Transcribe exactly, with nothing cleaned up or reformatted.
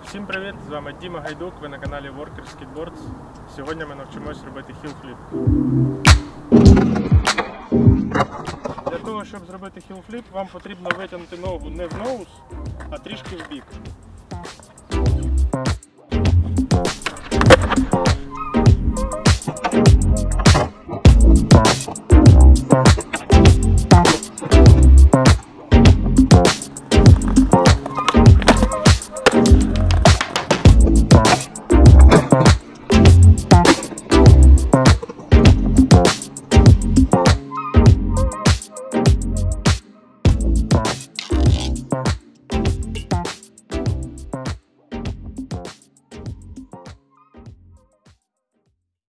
Всім привіт! З вами Діма Гайдук, ви на каналі Worker Skateboards. Сьогодні ми навчимось робити хіл-фліп. Для того, щоб зробити хіл-фліп, вам потрібно витягнути ногу не в ноус, а трішки в бік.